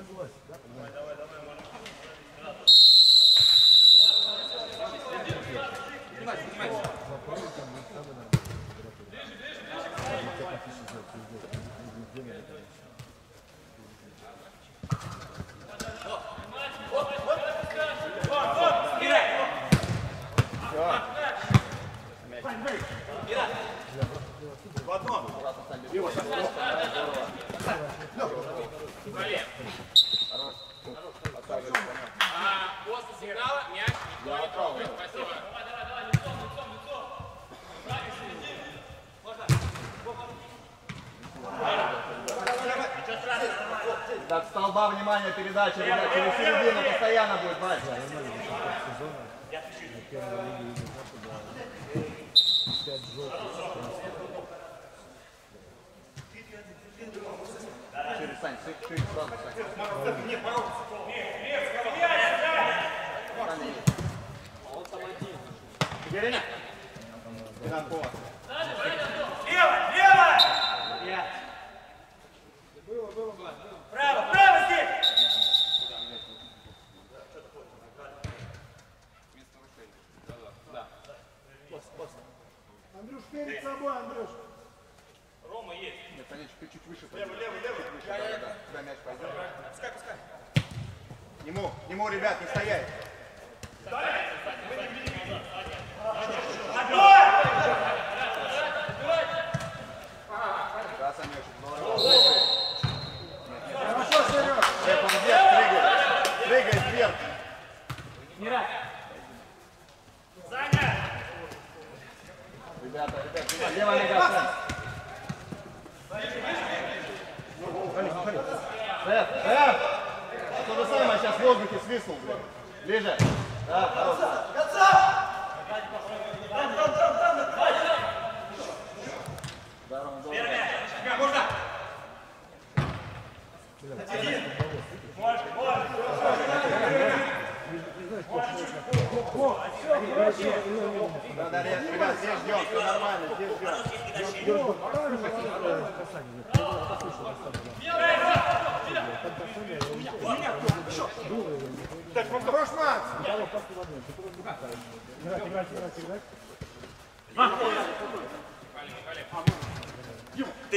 согласен. Давай, давай, давай. После сигнала мяч никто не трогает. Спасибо. Так, столба, внимание, передача, ребят, через середину постоянно будет, Вась. Шире, Сань, шире, сразу, Сань. Он там один. Герина. Пинанкова. Лево, лево! Право, право здесь! Андрюш, перед собой, Андрюш. Рома есть. Нет, Санечек, ты чуть выше. Лево, лево, лево. Да. Куда мяч пойдет? Пускай, пускай. Нему, ребят, не стоять. Да, Санечек, Хорошо, Сереж. он вверх, прыгай вверх. Саня! Ребята, левая нога, Сань. То же самое сейчас в воздухе свистнул, блядь. Ближе. Да, хорошо. Здорово, Можно! Да, ребят, здесь ждем, все нормально, здесь ждем. Так, хорош, Макс. Ты!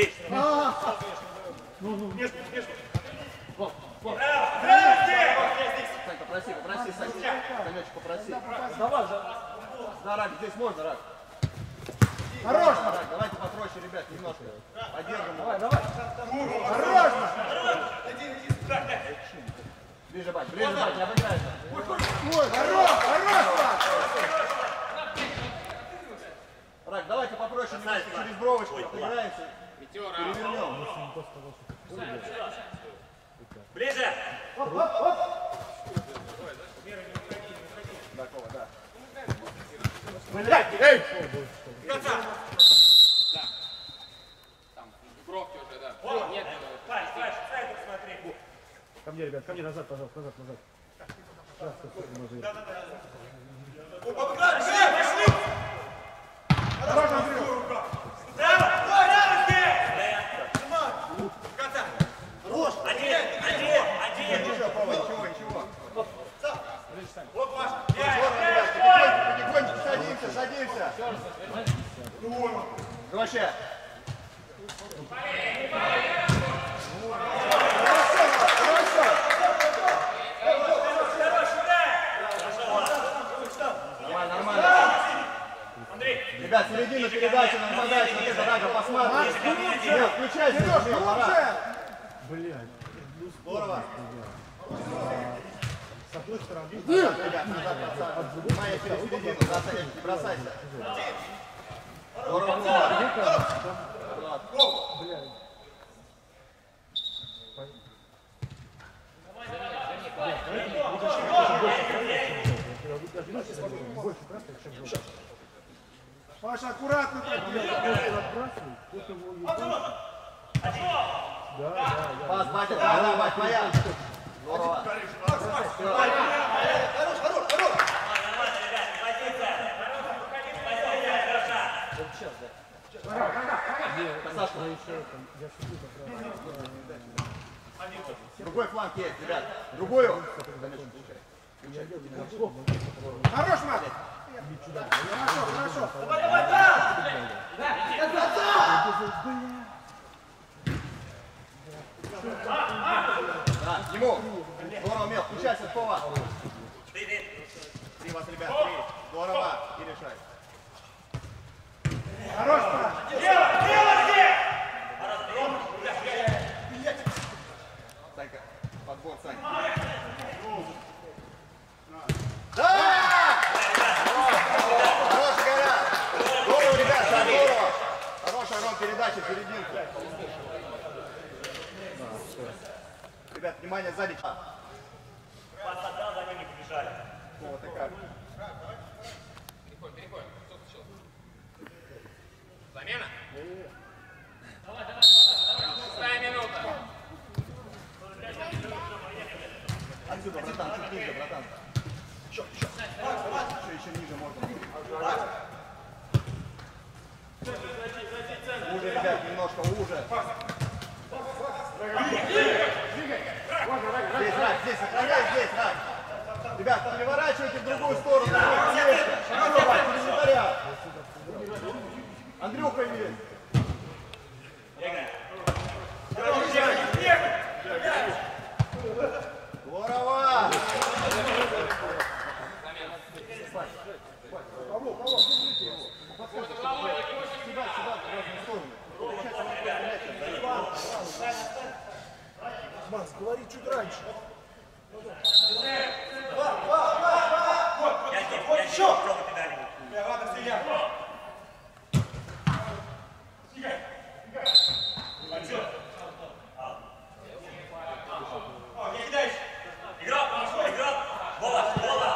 Сань, попроси, Сань. Санечек, попроси. Да, Рак, здесь можно, Рак. Хорош, Рак, давайте попроще, ребят, немножко. Поддержим. Давай. хорош. Ближе, бать, не обыграйся. Ой, хорош, Макс. Рак, давайте попроще, немножко через бровочку отыграемся. Пятера. Перевернем. Ближе! Такого, да. Блядь, эй. Там, бровки уже, да. Нет, Паш, сайт посмотри. Ко мне, ребят, ко мне назад, пожалуйста, назад. Пошли! Хорош, Андрюш. Право! Право здесь! Конца! Один! Ничего. Вот, Паш! Потихонечку садимся. Вообще. Нормально. Андрей! Ребят, середину передачи на подачу, вот это Рага посмотрим. Нет, включайся. Сереж, глубже. Блядь. Здорово. С одной стороны. Ребят, назад бросай. Внимание, через середину. Да, Санечек, не бросайся. Здорово. Блядь. Больше просто, чем больше. Паша, аккуратно так делай. Отбрасывай, кто-то его уебал. Да. Пас, батя, да, бать, моя. Здорово. Сашка, я шучу, как раз. Другой фланг есть, ребят. Другую. Хорош, Мат! Хорошо, хорошо. Да, ему. Здорово, Мел, включайся, Това. Три вас, ребят, три. Здорово. И решай. Хорош, Мат! Санька, подбор, Сань. Да! Хорош, Горя! Здорово, ребят, да, здорово! Хорошая, Ром, передача в серединку. Ребят, внимание, сзади. Пас отдал, за ними побежали. Вот и как. Переходим. Что случилось? Замена? Давай. 6-я минута. Отсюда, братан, чуть ниже, братан. Еще ниже можно. Уже, ребят, немножко уже. Здесь, Рак, здесь, сохраняй здесь, Рак. Ребят, переворачивайте в другую сторону. Секретаря. Андрюха есть. Здорово! Макс, говори чуть раньше. Я здесь, попробуй педали. Игрок, бола.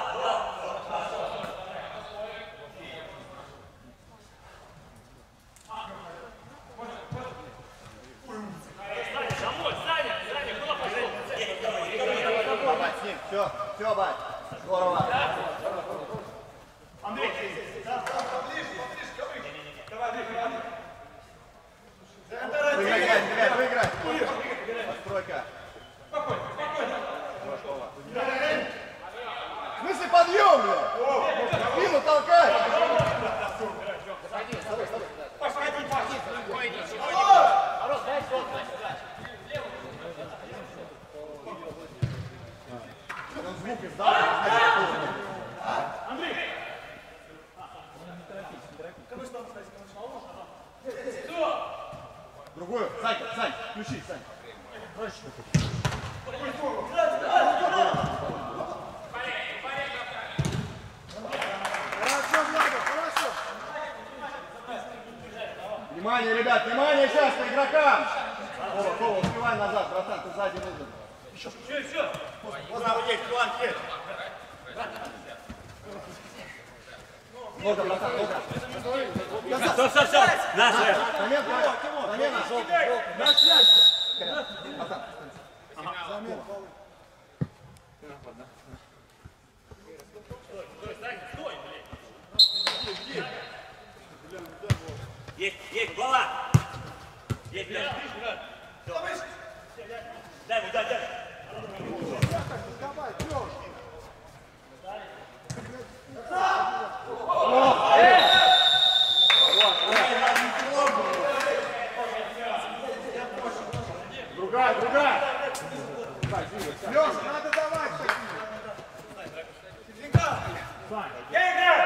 Бать, с ним. Все, бать. Здорово. Андрей, Выиграй, ребят, выиграй. Постройка. В смысле подъем, бля? Спину толкай. Он звук издал. Другую. Сань, включи, Сань. Хорошо, Влада, хорошо. Внимание, ребят, внимание сейчас по игрокам. Кова, успевай назад, братан, ты сзади нужен. Все. Вот там есть, фланг есть. Нога, братан, нога. Все. Наш. Замена. Братан. Замена, Павел. Есть, гола. Есть, дай. Давай, Лёш. Другая. Лёш, надо давать такие. Я играю.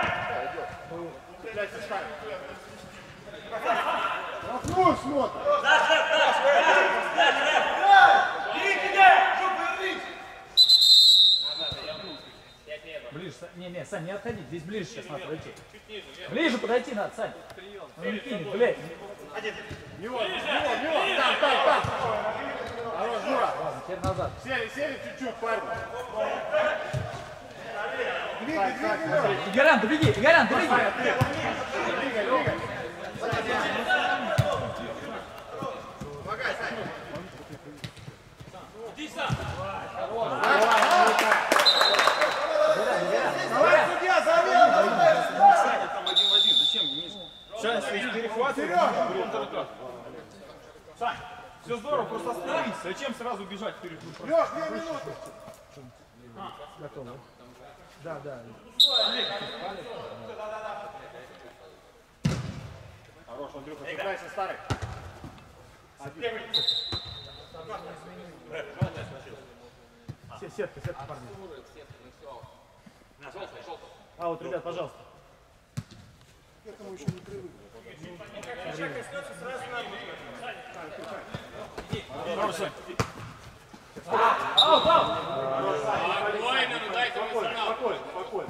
Вокруг смотри. Наш. Бери, кидай. Что, Ближе, не, Сань, не отходи, здесь ближе сейчас надо пройти. Ближе подойти надо, Сань. Он не кинет, блядь. Него. Там. Хорош, Жура. Ладно, теперь назад. Сели чуть-чуть, парни. Двигай, Лёш. Игорян, добеги, Игорян, добеги. Двигай. Помогай, Сань. Иди сам. Давай, судья, замена. Там 1-1. Зачем, Денис? Серёж. Все здорово, просто остановись. Зачем сразу бежать вперед? Лёш, 2 минуты. Готово. Да, да. Хорош, Андрюха, сыграйся, старый. Сетка, парни. А вот, ребят, пожалуйста. К этому еще не привык. Спокойно, ну дайте эмоционал. Спокойно.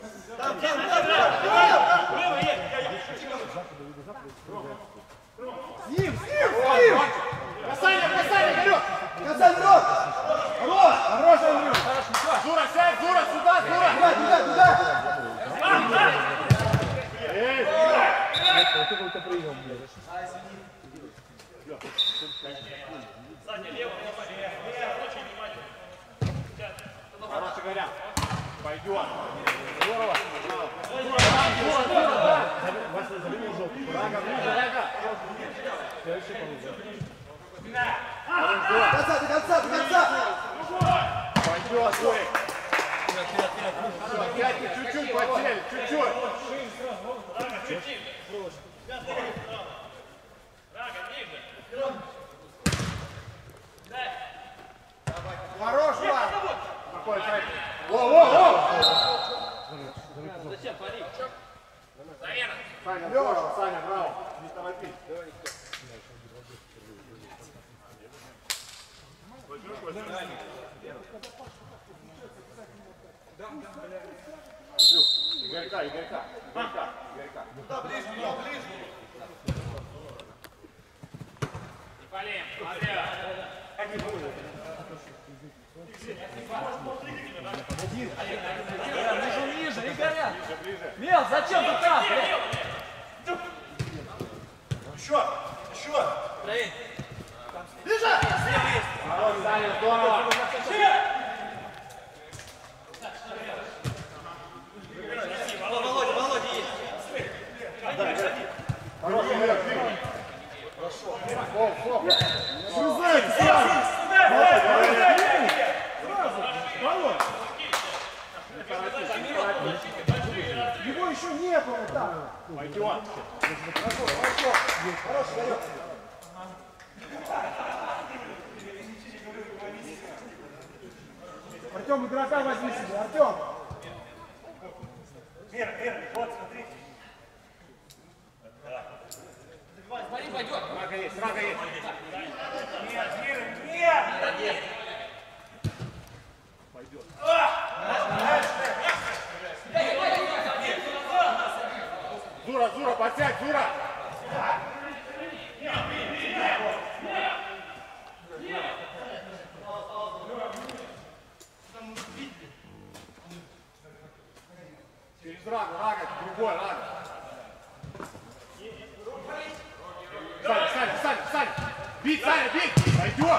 С ним! Касание, Игорек! Касание, рот! Хорош, Андрюх! Зура, сядь, Зура, сюда, Зура! Туда! Вот какой-то прием, блядь. Хорош, Игоря! Пойдет! Здорово. Вася, забери желтый. Рага, Рага! Следующий получил. До конца! Пойдет, Жорик! Опять чуть-чуть потеряли, чуть-чуть! Хорош, Влад! Какой сайт? Во! Зачем, пари? Саня, здорово, Саня, браво! Не торопись. Игорька. Не болеем, смотря. Ниже, Игоря! Мел, зачем ты там, блядь? Еще! Хорош, Саня, здорово. Володя есть. Хорош, Игорь, Его еще не было там. пойдет. Хорош, Игорек. Артем, игрока возьми себе. Артем. Вера, вот, смотри. Смотри, пойдет. Рага есть. Нет! Пойдет. Зура, подсядь, Зура! Через Рага, другой Рага. Саня! Бить, Саня, бить! Пойдет!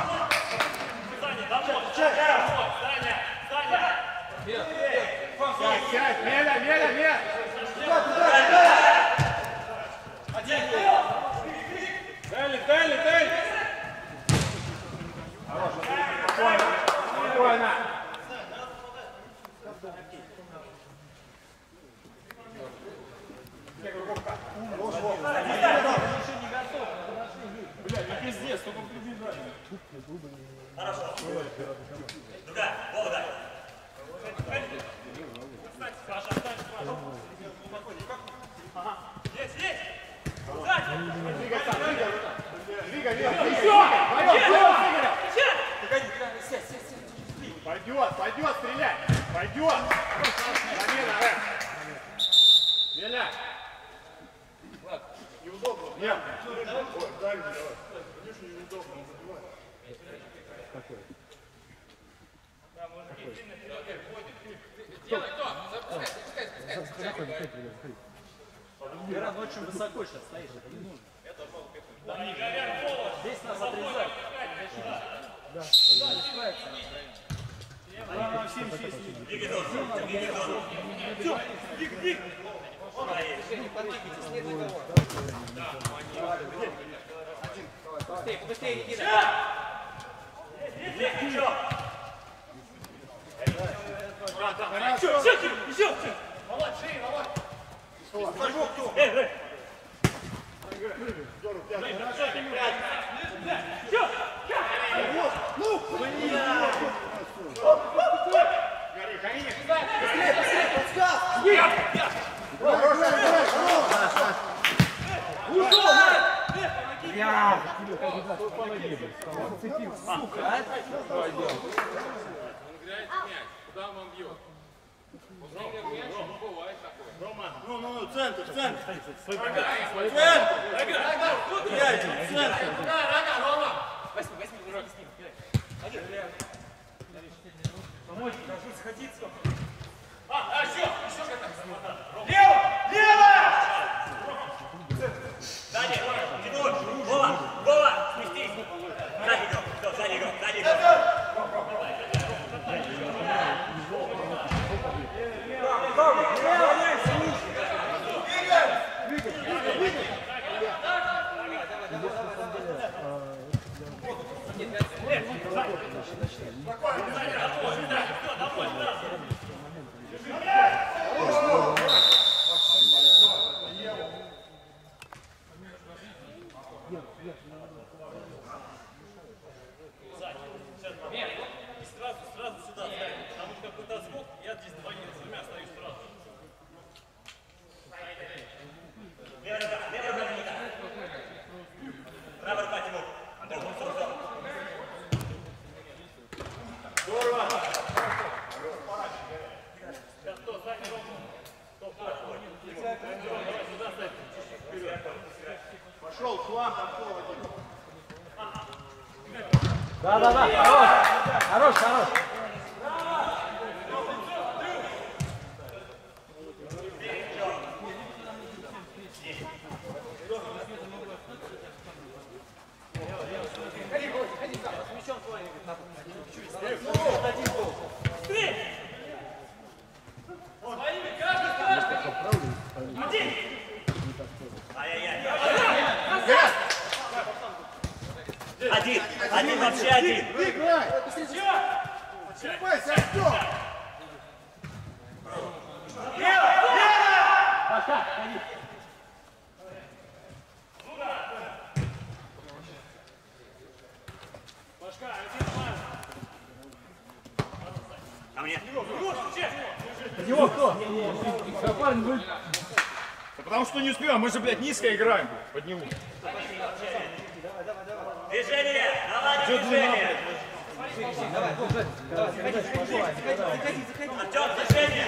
Сядь, Меля! Дали! Хорошо, спокойно. Другая, Володя. Есть! Пойдет, стреляй! Пойдет! Замена, Рэп! Меля! Неудобно. Нет. Ой, дай мне, давай. Конечно, неудобно. Какой? Делай то. Запускай. Игоря, ну очень высоко сейчас стоишь, это не нужно. Здесь нас отрезают. Да, не справится. Побыстрее, побыстрее, Никита. Ничего. Еще. Володь, шире, Володь. Куда он бьет? Ну, центр. Центр. Возьми, дружок, с ним. Помочь, прошу сходиться. Еще как-то. Лево! Сзади! Тимур! Вова! Сместись! Сзади игрок! Сразу сюда ставим, потому что какой-то отскок, я здесь двумя остаюсь сразу. Левая рука, Никита. Правая рука, Тимур. Здорово. Пошел, хлам, пошел. Да, хорош. Один вообще один. Играй! Черпайся, Артем! А мне? Под него кто? Парень будет. Потому что не успеваем, мы же, блядь, низко играем под него. Движение! Наладить движение! Артем, движение!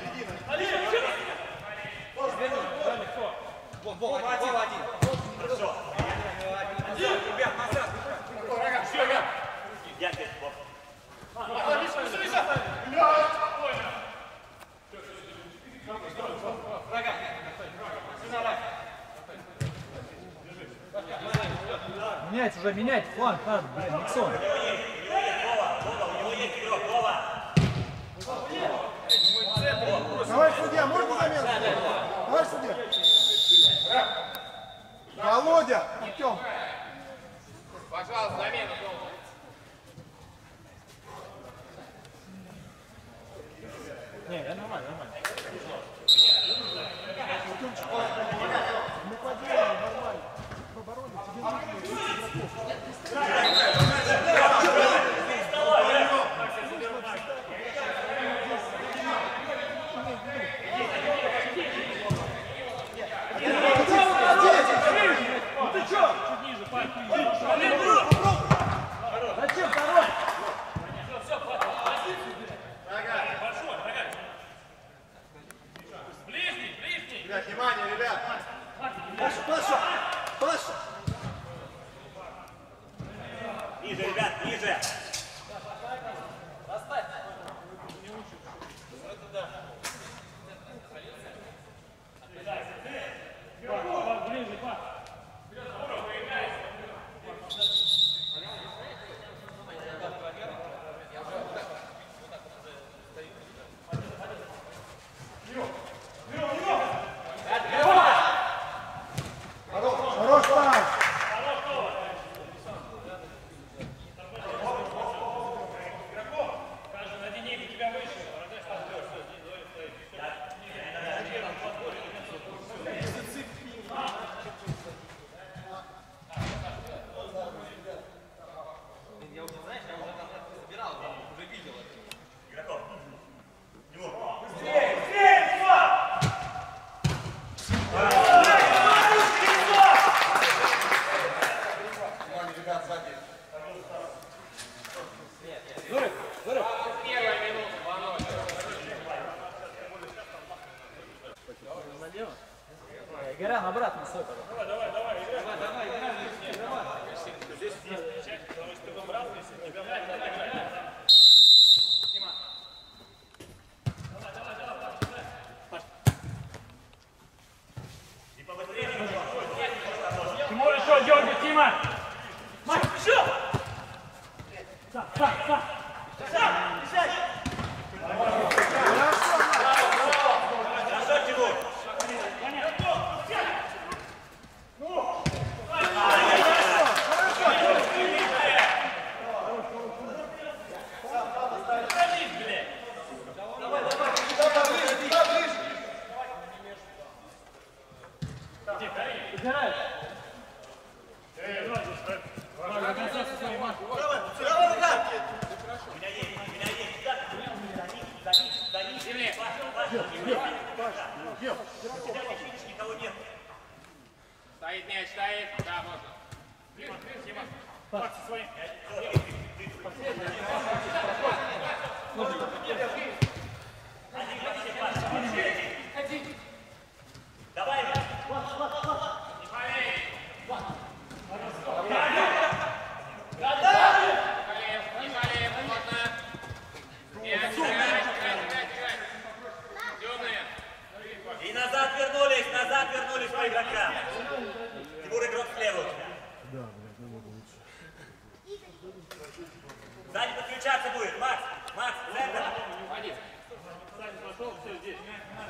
Вова один. Хорошо. Ребят, назад. Я здесь, Вов. Менять фланг надо, блин, Никсон. У него есть игрок, Вова. Товарищ судья, можно замену? Товарищ судья. Володя, Артем. Пожалуйста, замену. Не, я нормально. Мы поделаем нормально. В обороне тебе нужно 10 игроков. Колян, обратно свой, пожалуйста. Потому что ты выбрасываешься, тебя мяч отыграет. Тимур, еще дергай, Тима! Мать, еще! Хорошо, Тимур! Стоит мяч, стоит. Да, можно. Давай! Не болеем, плотно. Мяч, играть. Темные. И назад вернулись по игрокам. Тимур, игрок слева у тебя. Сзади подключаться будет. Макс, центр. Пошел, все здесь.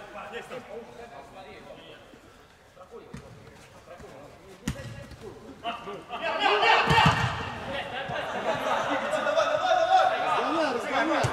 Разгоняй.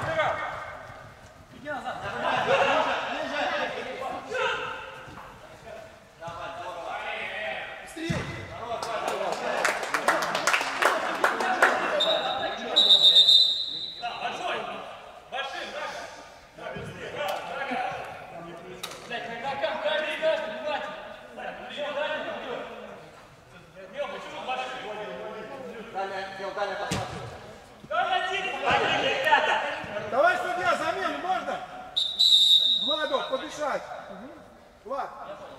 Давай, судья, замену можно? Владу, подышать. Влад.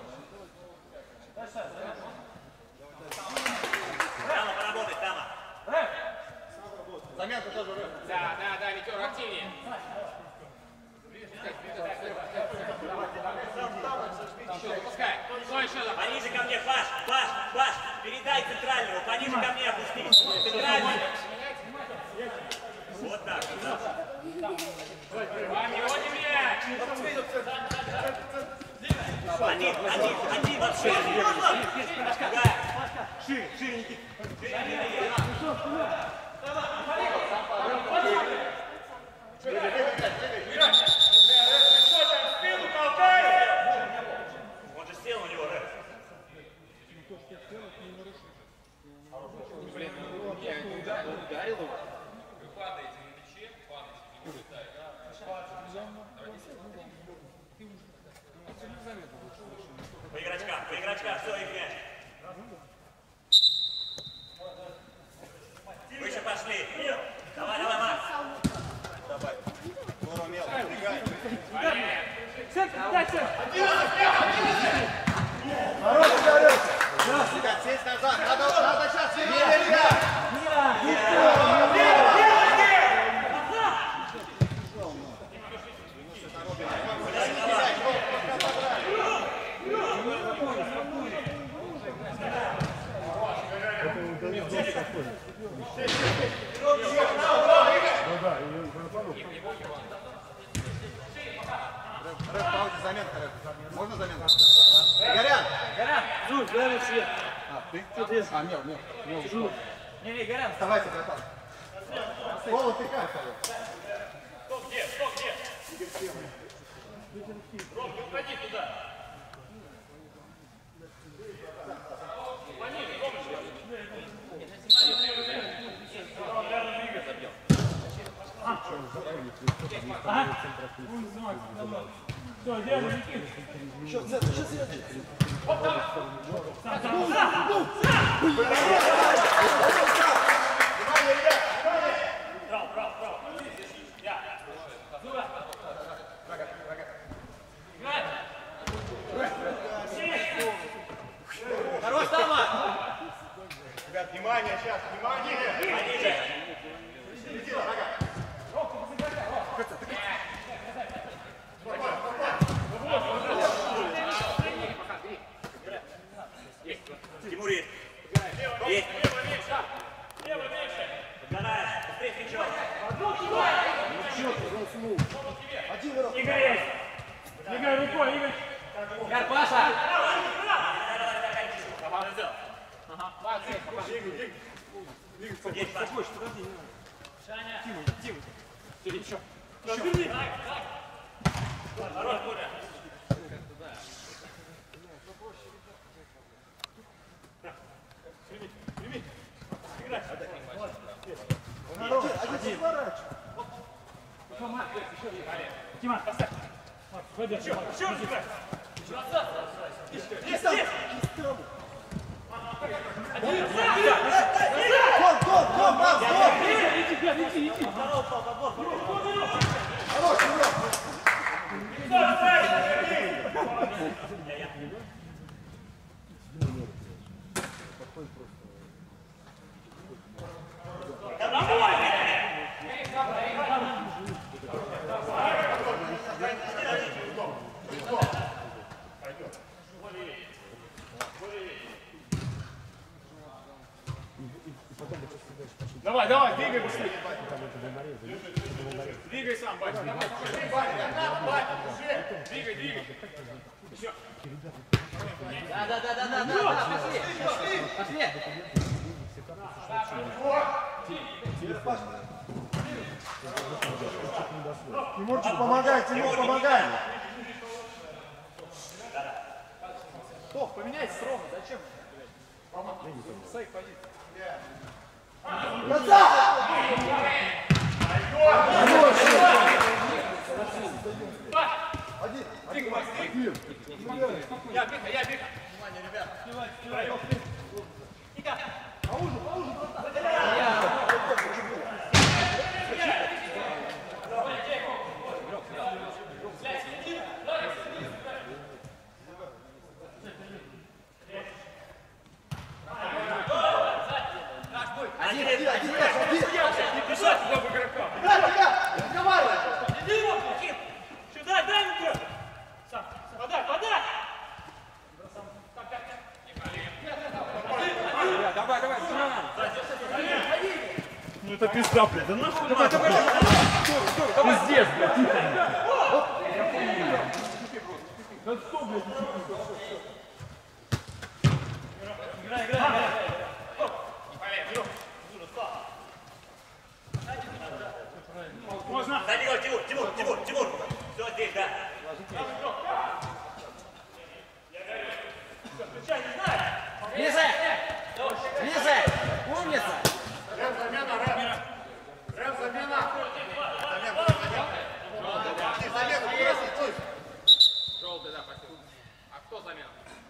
Тама, поработай, Тама. Заменка тоже. Да, Витер, активнее. Еще запускай. Что еще? Пониже ко мне, Паш, передай центральному, пониже ко мне опустись. Центральный. Вот так, да. Вам его не мяч. Один вообще. Шире, Никит. Он же сел у него, да? По игрочкам, все, их мяч. Выше пошли. Давай, Макс. Давай. Здорово, мел. Убегай. Центр, дай центр. Хороший горец. Ребят, сесть назад. Надо сейчас. Ребят. Заменка. Можно заменку? Горян! Жур, главное свет. Ты? А, мел. Жур. Не, Горян. Вставайте, братан. Полу ты как? Стоп, где? Ром, не уходи туда. Все, держи, Никит. Один игрок. Игорь есть. Игорь рукой, Игорь. Карпаша! Один сворачивай. Тима, поставь. Пойдем. Еще играй. Гол, Макс, гол. Иди. Хороший игрок. Давай, двигай быстрее. Двигай сам, батя. Давай, пошли, батя. Двигай. Еще. Да, пошли. Тимурчик, помогай, Тимур, помогай. Стоп, поменяйте срок, зачем? Сайк, пойди. Я бег. Сюда, дай мне. Подай. Давай. Ну это пизда, блядь. Да нахуй. Давай. Пиздец, блядь. Играй. Можно? Сзади гол, Тимур. Все здесь, да. Лиза! Умница! Рэм, замена. Желтый, да, пошли. А кто замена?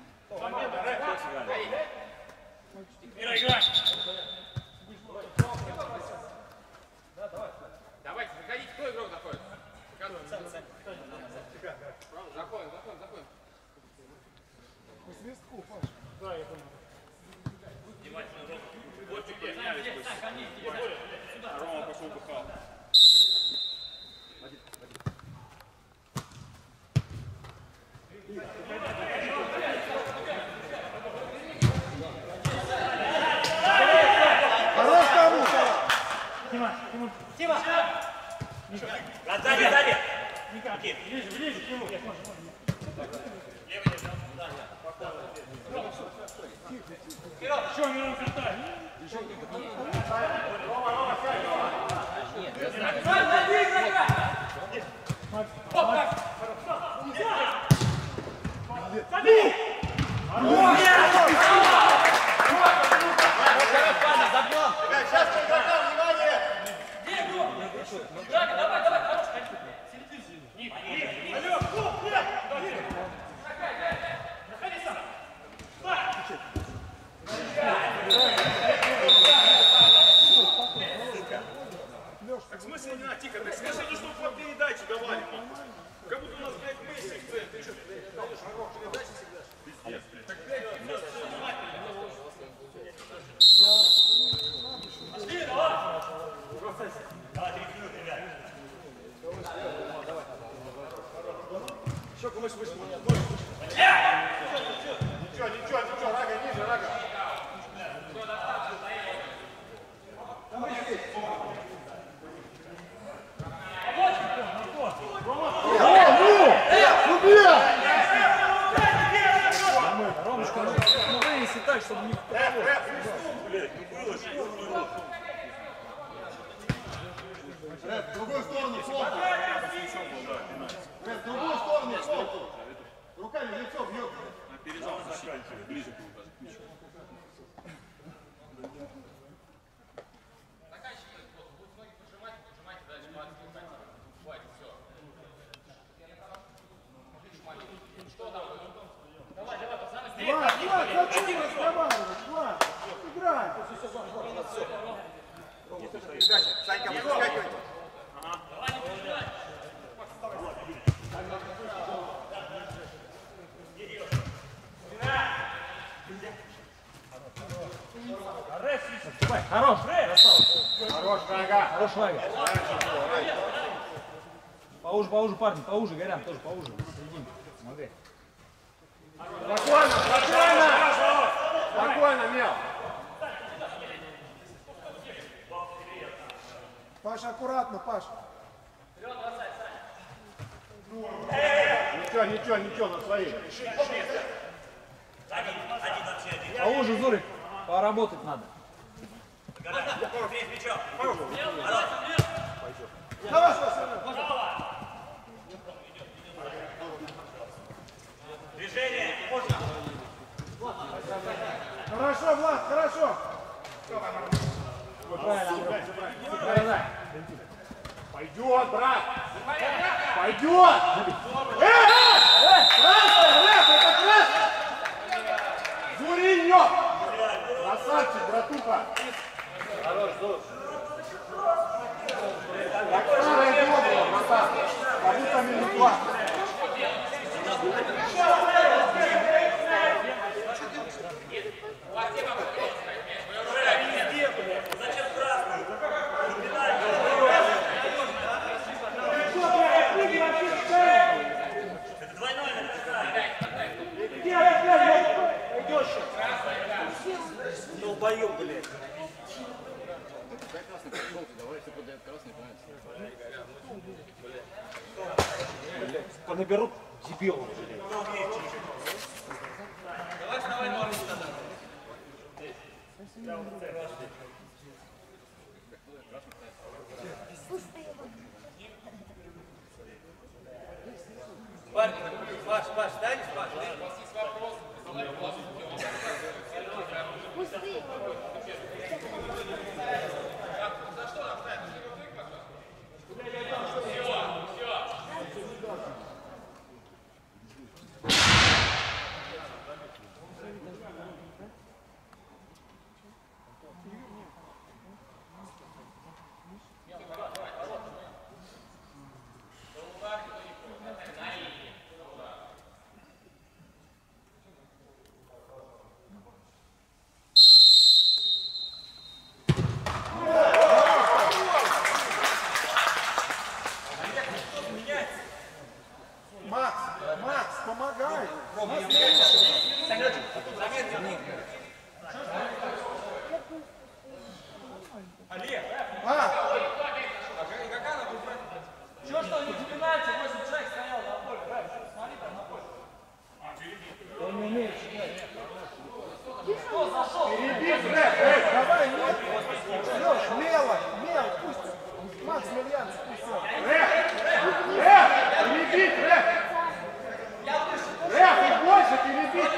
Играй. Давайте, заходите. Кто игрок заходит? Заходим. Да, я понял. Рома пошел бухал. Хорош кому. Тима. Сзади. Ближе, Тимур. Еще не надо картать. Сейчас по игрокам, внимание. Так в смысле не надо, тихо, так в смысле не чтобы вам передачи давали. Как будто у нас, блядь, Месси в центре. Ты что, даешь передачи всегда? Пиздец, блядь. Так, блядь, Еще кумыш вышел. Ничего, Рага, ниже, Рага. Там есть. передача. Санька, выскакивай. Хорош, красава. Хорош, нога. Хорош, Ваня. Поуже, парни, поуже, Горян, тоже поуже. Серединку. Смотри. Спокойно, спокойно. Спокойно, Мел. Паша, аккуратно, Паша. Ничего, на своей. Один вообще, один. Поуже, Зурик. Поработать надо. Быстрее с мячом. Давай, Движение. хорошо, Влад, хорошо. Давай. Пойдет, брат. Пойдет. Это красный. Зуриньо. Красавчик, братуха. Хорош, Зур. Так старое дело было, братан. Как будто минут 2. Зачем красную? Это двойное наказание. Долбоёб, блядь. Понаберут дебилов. Паш, станешь, Паш? Макс, помогай. Чего что, не пенальти, 8 человек стоял на поле. Смотри там на поле. Он не умеет считать. Кто зашел? Давай, нет. Леш, Мел, пусть. Макс Мельянц, пусть. Перебить, Рэф, больше перебить.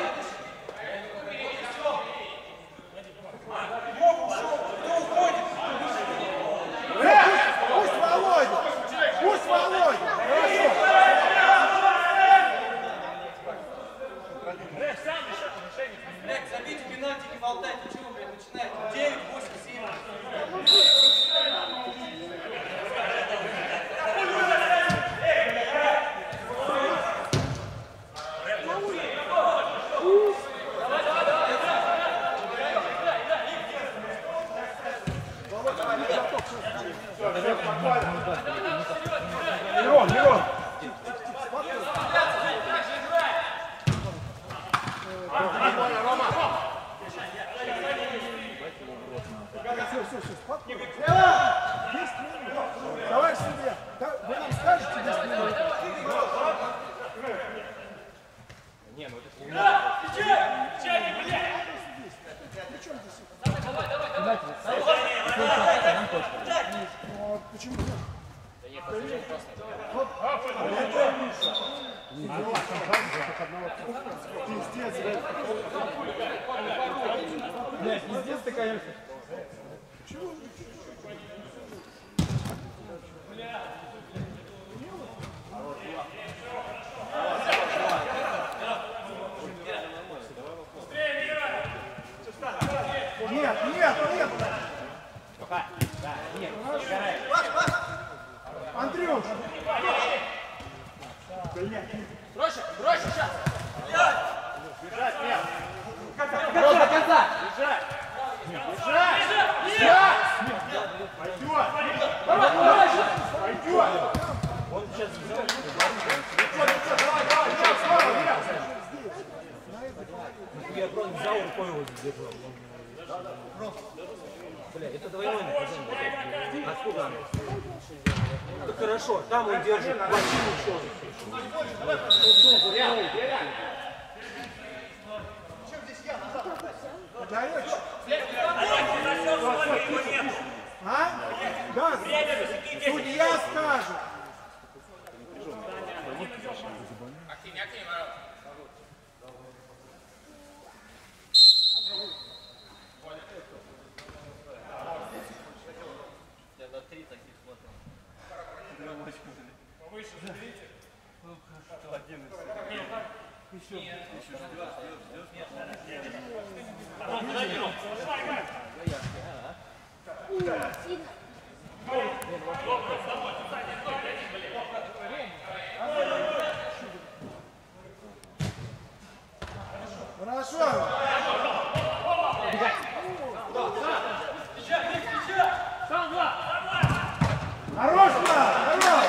Пусть Володя. Пусть Володя. Хорошо. Блядь, забейте пенальти, не болтайте. Чего, блядь, начинаете? 9, 8, 7. Мирон. Все, спокойно. 10 минут. Давай себе. Вы нам скажете 10 минут. Почему нет? Пиздец, Блядь, пиздец ты, конечно. Нет. Проще, проще сейчас. Бежать, нет. Хорош до конца. Бежать. Бежать. Бежать. Пойдет. Пойдет. Он сейчас взял. Давай, скоро, Виля. Я просто взял рукой его задержал. Бля, это двойное наказание. Откуда оно? Ну хорошо, там он держит. Плотину еще. Даешь? Его нет. А? Да, судья скажет. Я на 3 таких смотрел. Повыше заберите. Хорошо. Хорош, хорош.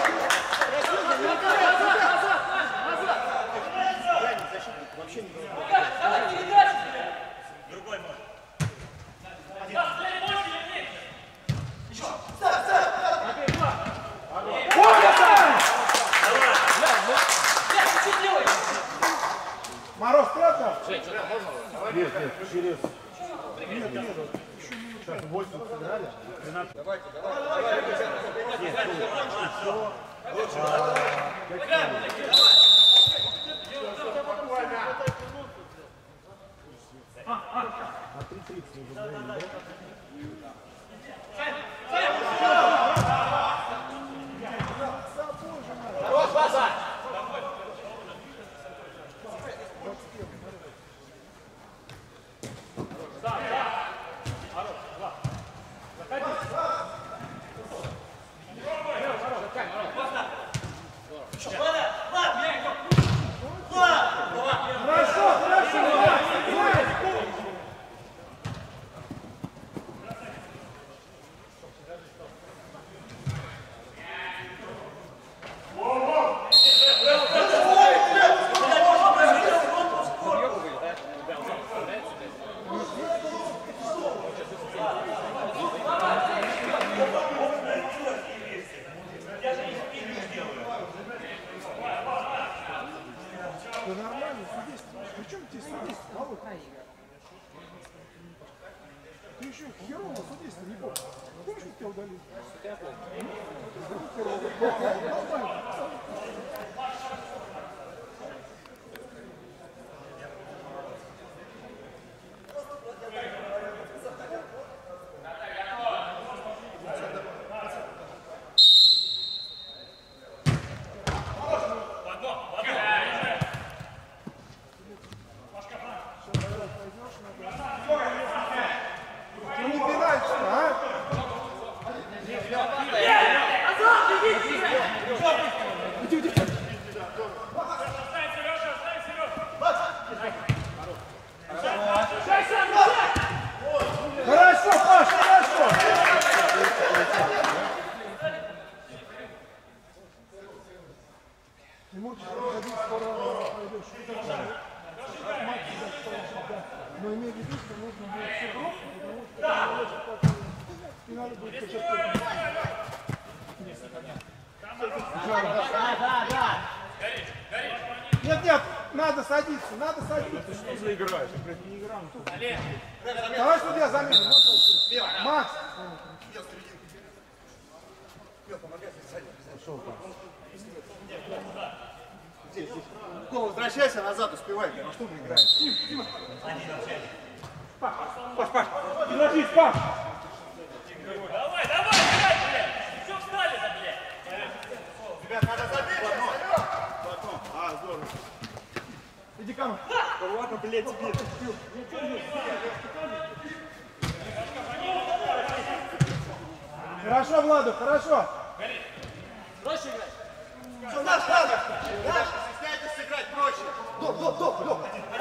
Другой может. Мороз, трёпка? Нет, нет, через... Нет, нет. Сейчас 8 сыграли. 13. Давайте, давайте, ребята. На 3:30 уже времени, да? Хорош, База. Хорошо, хорошо. Да нормально, судейство. Причем тебе судейство, Володь? Ты еще херово судейство не помнишь. Помнишь, что тебя удалили? Нормально. Ну не пенальти, а? Хорошо, Паш, хорошо. Тимур, ходить скоро пойдешь. Но имей в виду, что нужно будет все громко, потому что и надо будет почерпнуть. Нет, нет, надо садиться, надо садиться. Что за игра? Это, блядь, не игра. Давай судья замену. Макс. Возвращайся назад, успевай. А что мы играем? Паш, Паш, не ложись, Паш! Давай, давай, блядь! Все встали-то, блядь! Ребят, надо забить. Потом. А, здорово. Иди ко мне. Ладно, блядь, тебе. Хорошо, Владу, хорошо. Проще играть. Все, наш, надо. Наш, стесняйтесь сыграть проще. Доп.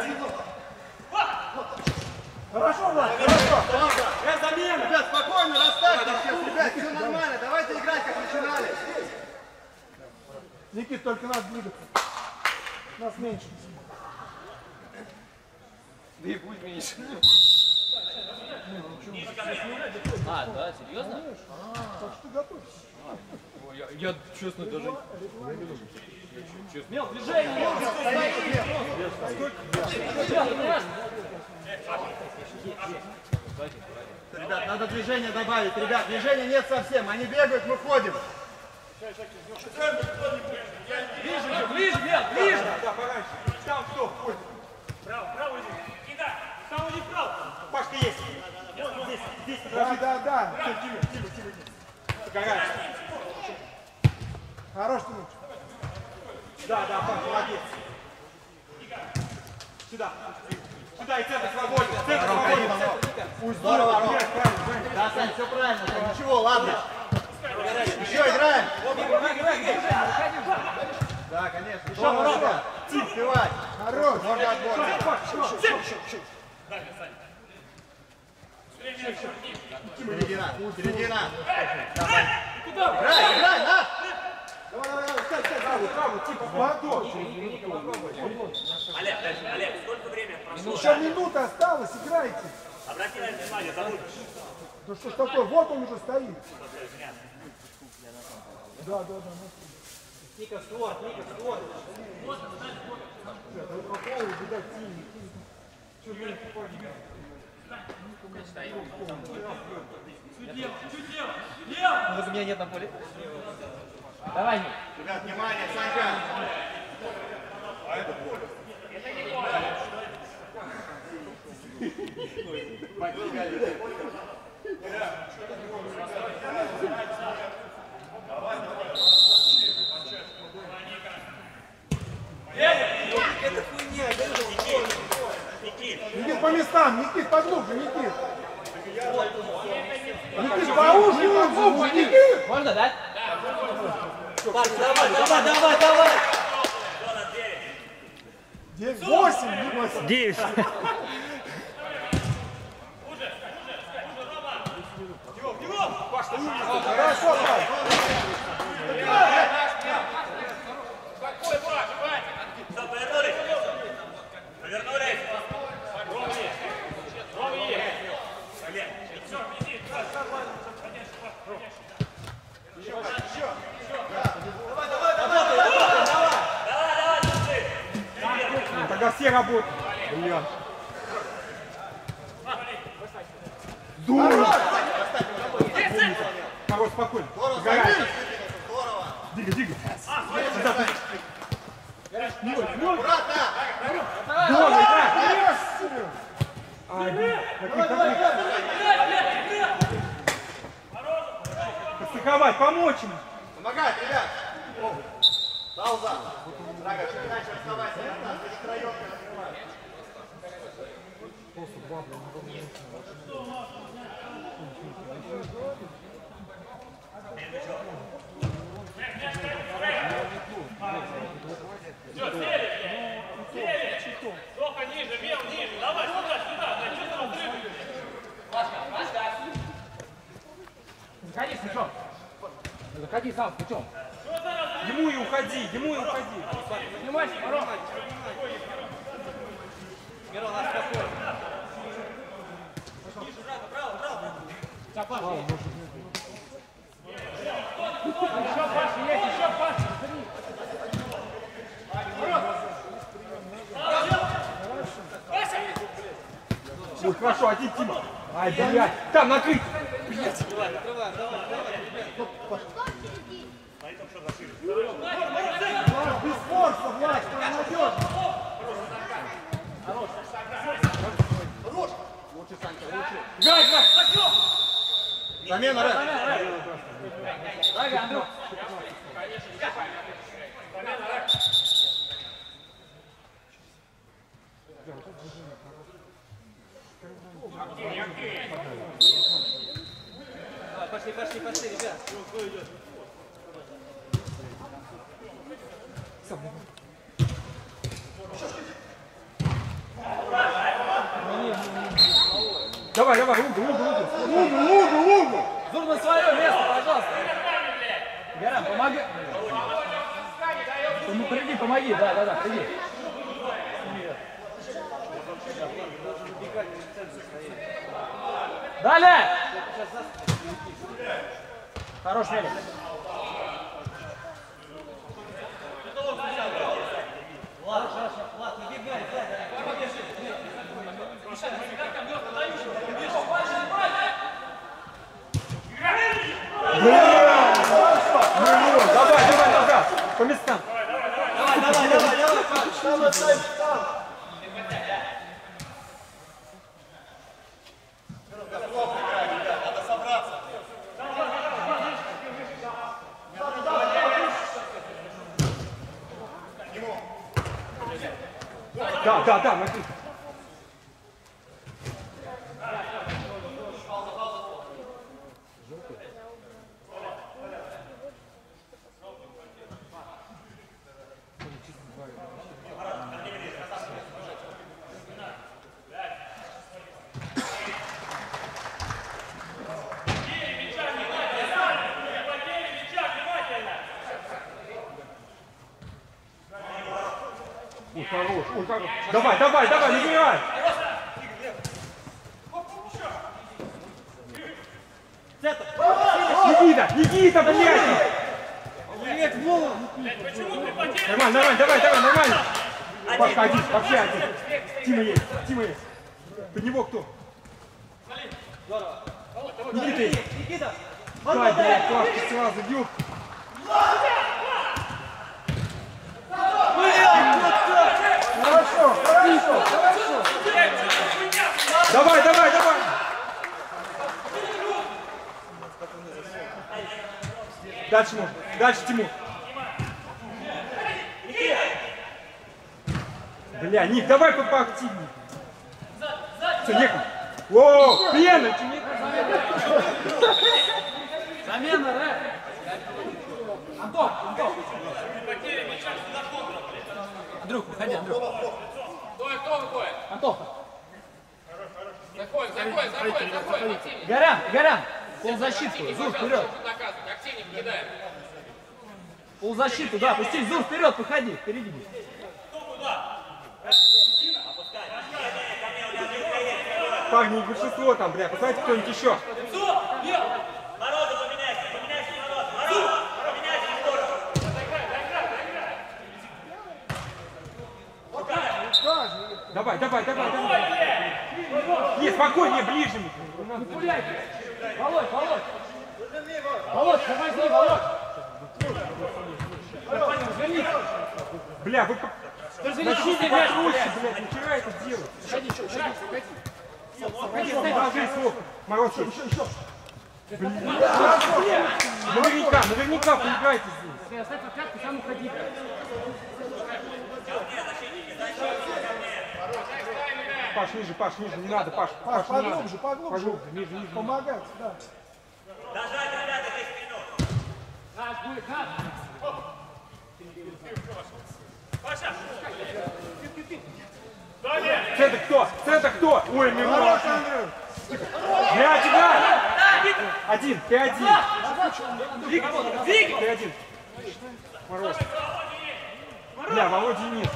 Хорошо, Влад, хорошо. Замена! Ребят, спокойно, расставьте всех. Ребят, все нормально. Давайте играть, как начинали. Никит, только надо двигаться. Нас меньше. Да и будь меньше. А, да, серьезно? Так что готовься. Я честно даже... Смел, движение! Ребят, надо движение добавить. Ребят, движения нет совсем. Они бегают, мы ходим. Ближе, ближе! Да, пораньше. Там кто входит? Право иди. Кидай. Там иди вправо. Пашка есть. Здесь. Да. Тима. Гараж. Хорош, Тимур. Да, Паш, молодец. Сюда. Сюда, и центр свободен. Центр свободен. Пусть здорово, Ром. Да, Сань, все правильно. Ничего, ладно. Еще играем. Да, конечно. Еще, ребят. Успевай. Хорош. Можно отбор. Середина. Давай. Играй, на. Право, типа, молодой. Олег, сколько времени прошло? Еще минута осталась, играйте. Обрати на это внимание, забудь. Да что ж такое, вот он уже стоит. Да. Ника, створ. Чуть лево! У меня нет на поле. Давай, Ник. Ребят, внимание, Санька. Никит, по местам, Никит, поглубже, Никит. Никит, поуже, Никит. Можно, да? Давай. 8. 9. Хорошо, Паш. Повернулись. Тогда все работают. Бля. Здорово. Хорош, спокойно. Гараж. Дига. Аккуратно. Здорово, играй. Ай, блин. Подстраховать, помочь ему. Помогает, ребят. Пауза. Драга, чуть иначе оставайся. Здесь троёнка накрывает. Все, сели. Только ниже, вел, ниже. Давай, сюда. Да, что ты там прыгаешь? Заходи с мячом. Заходи сам с мячом. Ему и уходи. Снимайся, Ром. Мирон, нас спокойно. Еще Паша есть, еще Паша. Ой, хорошо, один Тима. Ай, блядь. Там накрыть. Давай. Без форса, Влад, надежно. Лучше, Санька, лучше. Играй. Замена, Рэд. Давай, Андрюх. Пошли, ребят. Давай, давай, угол. Зур на свое место, пожалуйста. Гарам, помогай. Ну, приди, помоги, да, приди. Далее! Хорош, Мелик. Ладно, бегай, Давай, по местам. Давай. Надо собраться. Да, смотри. Ой, хорош, ой, хорош. Давай, набирай. Никита, блядь. Нормально, давай. Пашка один, вообще один. Тима есть. Под него кто? Никита. Дай, блядь, Пашка сразу, ёб. Хорошо. Давай. Дальше, Тимур. Бля, Ник, давай поактивнее. Все, некому. О, пена! Замена, рэп. Антон. Андрюх, выходи, Андрюх. Кто выходит? Антон. Заходит. Горям. Ползащиту. Зур, вперед. Активнее кидаем. Ползащиту, да, пусти. Зур, вперед, выходи. Впереди. Парни, большинство там, бля, посмотрите кто-нибудь еще. Морозов, поменяйся, Морозов, поменяйся, Егоров. Давай. Не, спокойнее, ближе. Не пуляйте. Володь. Володь, возьми, Володь. Бля, вы начните попроще, блядь, нахера это делать? Положи слов. Мороз, еще. Наверняка поиграйте здесь. Оставь отказку, сам уходи. Паш, ниже, не надо, Паш, не надо. Поглубже. Ниже. Помогать, да. Дожать, ребята, 10 минут. Наш будет, наш. Паша! Центр кто? Ой, Мирон. Мяч, играй! Один, ты один. Ты один. Мороз. Бля, Володи нет.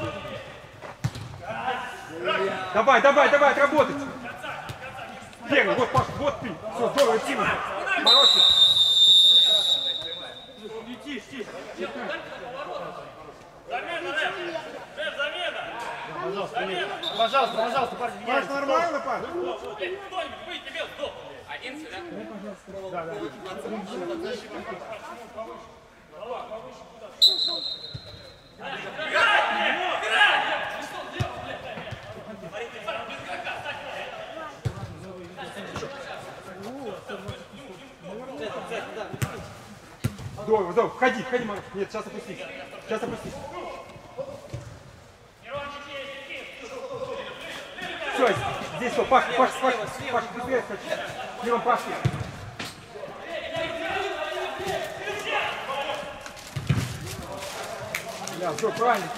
Давай, отработать. Первый, вот, Паш, вот ты. Все, здорово, Тима. Морозик. Замена, Рэп, замена! Пожалуйста, парни, Паш, нормально, Паш? Кто-нибудь выйти без дома! 11, да? Да. Здорово, входи, Мороз. Нет, сейчас опустись. Все, здесь что, Паш, быстрее скачи. Мирон, Паш. Да, все, правильно.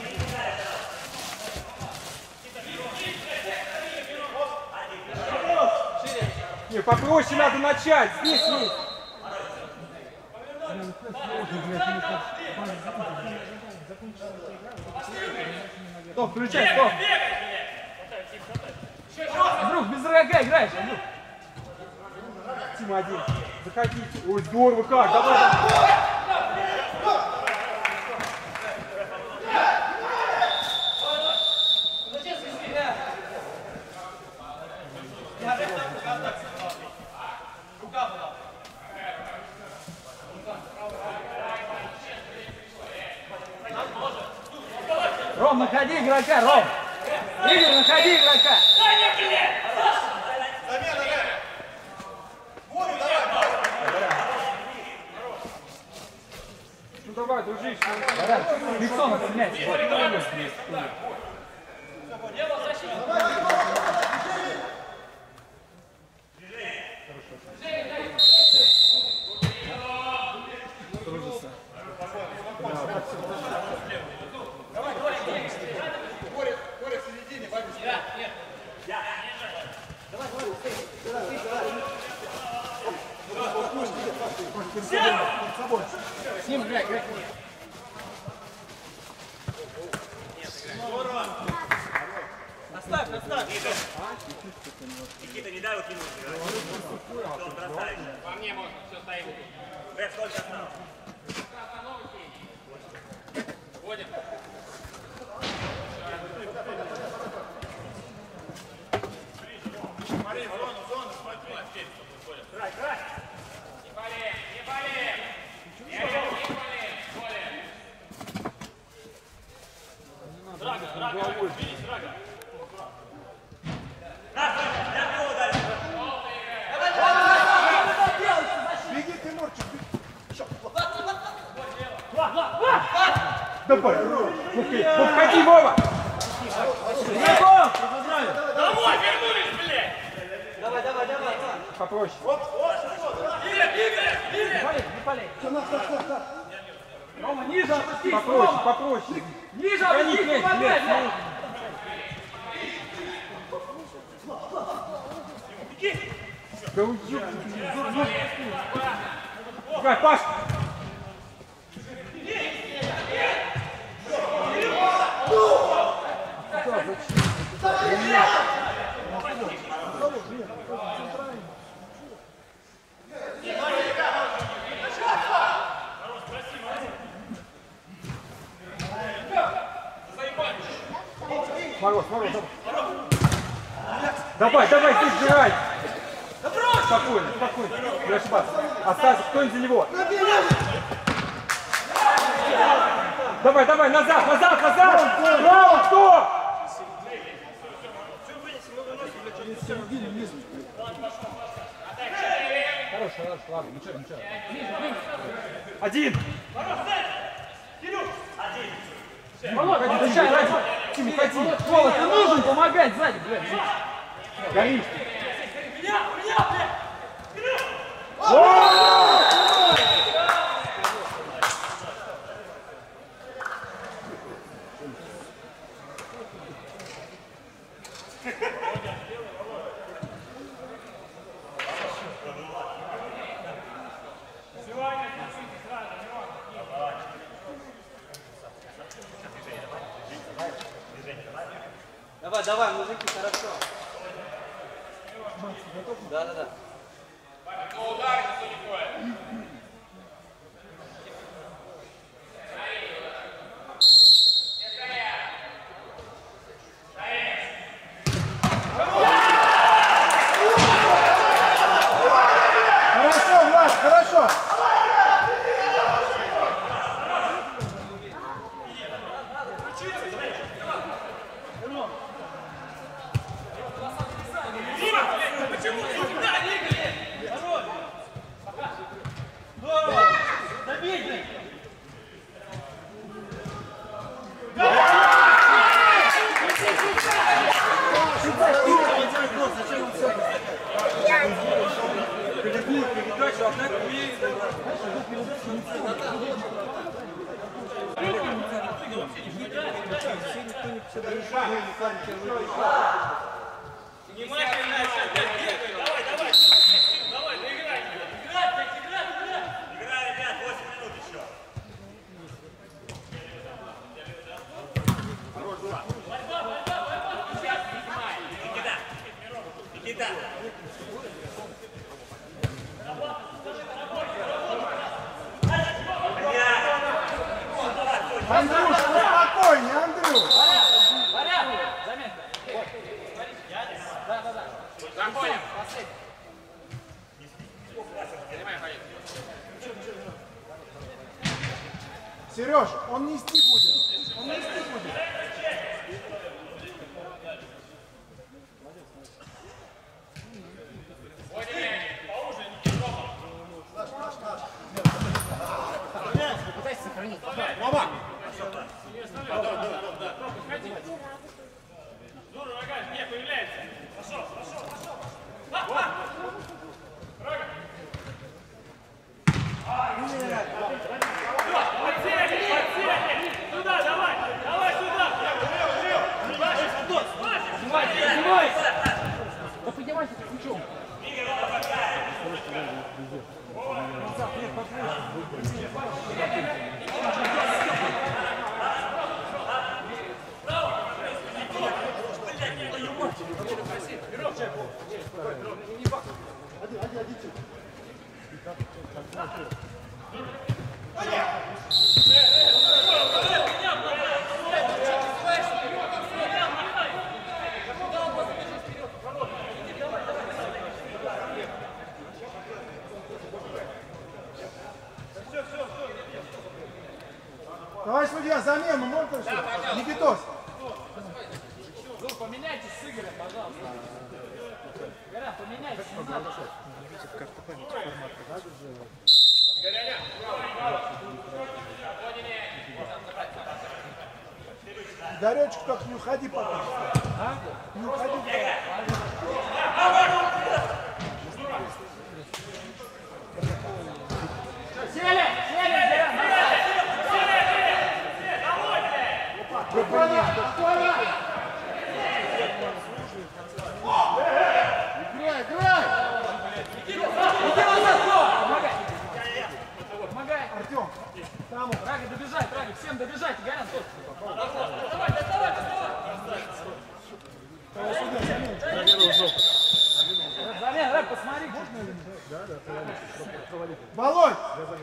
Не, попроще надо начать. Здесь есть. Стоп, включай, стоп. Андрюх, без рога играешь, Андрюх. Тима один. Заходите. Ой, здорово как. Давай, давай. Ром, находи игрока, Ром! Игорь, находи игрока! Замена, да! Воду давай! Ну давай, дружище. Лицо надо снять. Боря в середине, Ваня. С ним играй, играй. Оставь. Никита, не дай его кинуть. Что он бросает? По мне можно, все стоит. Рэп, сколько осталось? Вводим. Смотри, в зону, смотри. Край. Не болеем, не болеем. Не болеем, более. Драга, бери, драга. Я его ударил. Беги, Тимурчик. Давай, входи, Вова! Домой вернулись, блядь. Давай. Попроще. Не полей. Рома, ниже опустись, Попроще, Рома. попроще. Ниже опустись, помогай, блядь. Да уйдёт. Давай, Паш! Мороз, давай, ты сбирай. Спокойно. Не ошибаться. Остался кто-нибудь за него. Давай, назад! Браво, кто? Хорош, ладно, ничего. Один! Володь, получай, ради. Тим, ходи! Володь, ты нужен помогать сзади, блядь. Горишь! Меня, блядь. Давай, мужики, хорошо. Да. Ударить, что такое. Хорошо, Влад, хорошо. Почему ты сюда не Забей, блядь. Передачу, однако, Внимательно, опять бегай. Давай, давай. Давай, доиграй. Игра, ребят, 8 минут еще. Никита. Никита. Андрюш, спокойнее, Андрюш. Варя! Замена. Да. Заходим. Сереж, он нести будет. Он нести будет. Пытайся сохранить. Здорово, нога, не появляется. Пошел. Подсели. Сюда, давай сюда. Поднимайся! Да поднимайся ты ключом. Давай, судья, замену, можно что? Никитос. Поменяйтесь с Игорем, пожалуйста. Игоря, поменяйтесь, не надо. Игоречек, только не уходи пока. А? Не уходи Сели, Игоря, Спокойно, спокойно. Играй. иди назад, помогай. Помогай. Артем, там. Рага, добежать, всем добежать, Игорян, тоже. Давай, судья, замену. Замена, Рэг, посмотри. Володь.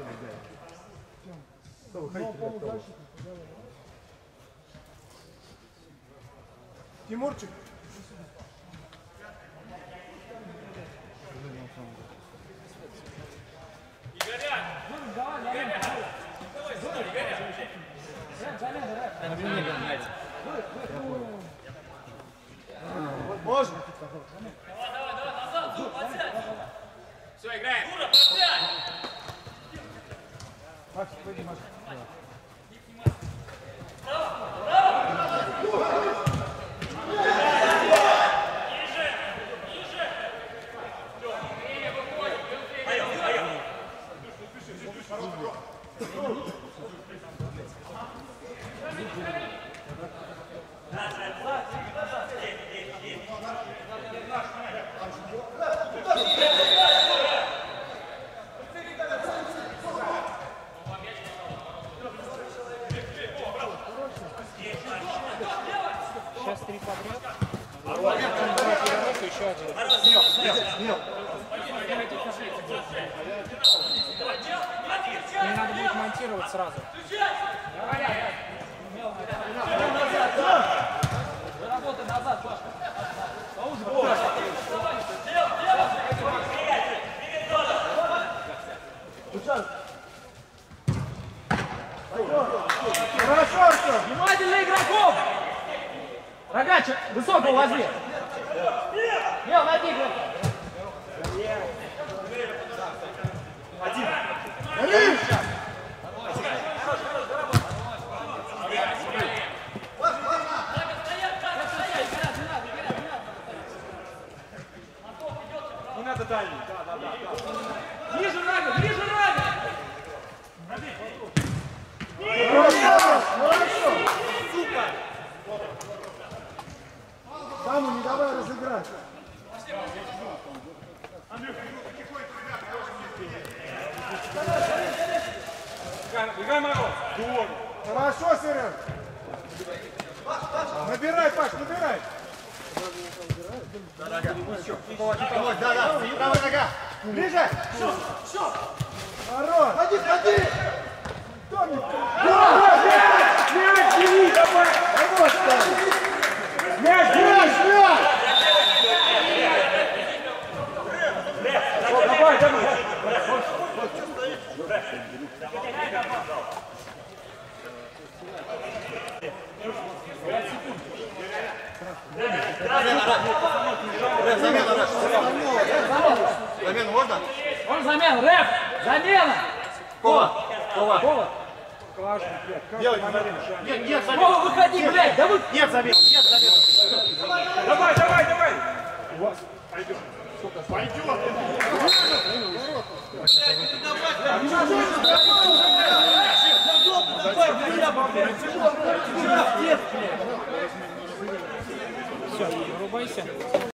Тимурчик. Можно? Все, играем. Макс, пойди, Макс. Сейчас 3 подряд. Мне надо будет монтировать сразу. Работай назад, Пашка. Хорошо, Артем. Внимательно игроков! Рогача, высоко возьми. Мел, найди игрока. Не надо дальний. Да. Ниже Рага, ниже Рага! Хорошо, хорошо. Сука! Набирай, Паш, набирай. Да, правая нога. Ближе. Хорош. Ходи, ходи. Томик. Мяч, бери, давай! Мяч, бери! Давай, давай! Замена, Раш. Замена можно? Он замена, рэп! Замена! Кова. Делай, Нет, Вова, выходи, блядь! Да вы... нет замен, нет замен. Давай, давай, давай! Все, вырубайся.